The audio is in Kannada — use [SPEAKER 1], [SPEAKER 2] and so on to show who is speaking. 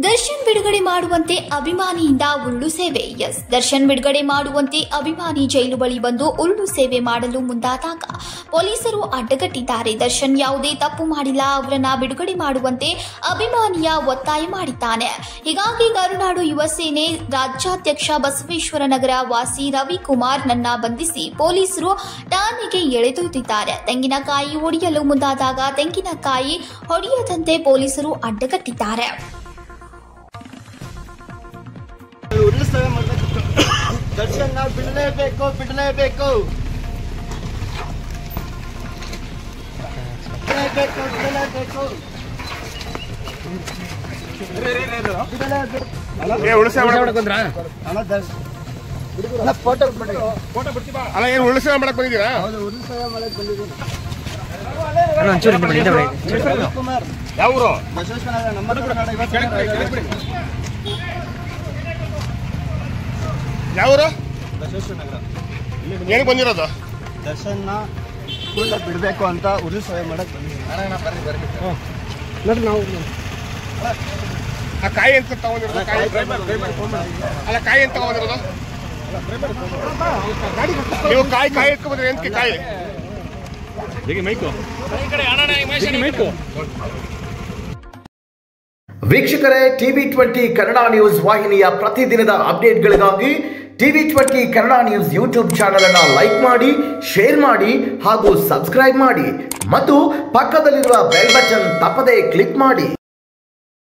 [SPEAKER 1] ದರ್ಶನ್ ಬಿಡುಗಡೆ ಮಾಡುವಂತೆ ಅಭಿಮಾನಿಯಿಂದ ಉರುಳು ಸೇವೆ. ದರ್ಶನ್ ಬಿಡುಗಡೆ ಮಾಡುವಂತೆ ಅಭಿಮಾನಿ ಜೈಲು ಬಳಿ ಬಂದು ಉರುಳು ಸೇವೆ ಮಾಡಲು ಮುಂದಾದಾಗ ಪೊಲೀಸರು ಅಡ್ಡಗಟ್ಟಿದ್ದಾರೆ. ದರ್ಶನ್ ಯಾವುದೇ ತಪ್ಪು ಮಾಡಿಲ್ಲ, ಅವರನ್ನ ಬಿಡುಗಡೆ ಮಾಡುವಂತೆ ಅಭಿಮಾನಿಯ ಒತ್ತಾಯ ಮಾಡಿದ್ದಾನೆ. ಹೀಗಾಗಿ ಕರುನಾಡು ಯುವ ಸೇನೆ ರಾಜ್ಯಾಧ್ಯಕ್ಷ ಬಸವೇಶ್ವರ ನಗರ ವಾಸಿ ರವಿಕುಮಾರ್ ನನ್ನ ಬಂಧಿಸಿ ಪೊಲೀಸರು ಠಾಣೆಗೆ ಎಳೆದೊಯ್ದಿದ್ದಾರೆ. ತೆಂಗಿನಕಾಯಿ ಹೊಡೆಯಲು ಮುಂದಾದಾಗ ತೆಂಗಿನಕಾಯಿ ಹೊಡೆಯದಂತೆ ಪೊಲೀಸರು ಅಡ್ಡಗಟ್ಟಿದ್ದಾರೆ.
[SPEAKER 2] ದರ್ಶನ್ ಬಿಡಲೇಬೇಕು.
[SPEAKER 3] ಅಲ್ಲ ಏನು ಉಳಿಸ ಮಾಡಕ್ ಬಂದಿದ್ದೀರಾ? ಯಾವ ಊರು? ಯಾವೂರು? ಏನಕ್ಕೆ ಬಂದಿರೋದು?
[SPEAKER 2] ದರ್ಶನ್ ಬಿಡಬೇಕು ಅಂತ ಉರುಳು ಸೇವೆ ಮಾಡಕ್ ಬಂದಿದ್ದೀವಿ. ನಾವು
[SPEAKER 3] ಆ ಕಾಯಿ ಅಂತ ತಗೊಂಡಿರೋದು? ಅಲ್ಲ ಕಾಯಿ ಅಂತ ತಗೊಂಡಿರೋದು ನೀವು? ಕಾಯಿ ಎತ್ಕೊ ಬಂದ್ರಿ ಎಂತ ಕಾಯಿ?
[SPEAKER 4] ವೀಕ್ಷಕರೇ, TV20 ಕನ್ನಡ ನ್ಯೂಸ್ ವಾಹಿನಿಯ ಪ್ರತಿದಿನದ ಅಪ್ಡೇಟ್ಗಳಿಗಾಗಿ TV20 Kannada news YouTube channel ಅನ್ನು ಲೈಕ್ ಮಾಡಿ, ಶೇರ್ ಮಾಡಿ ಹಾಗೂ ಸಬ್ಸ್ಕ್ರೈಬ್ ಮಾಡಿ ಮತ್ತು ಪಕ್ಕದಲ್ಲಿರುವ ಬೆಲ್ ಬಟನ್ ತಪ್ಪದೇ ಕ್ಲಿಕ್ ಮಾಡಿ.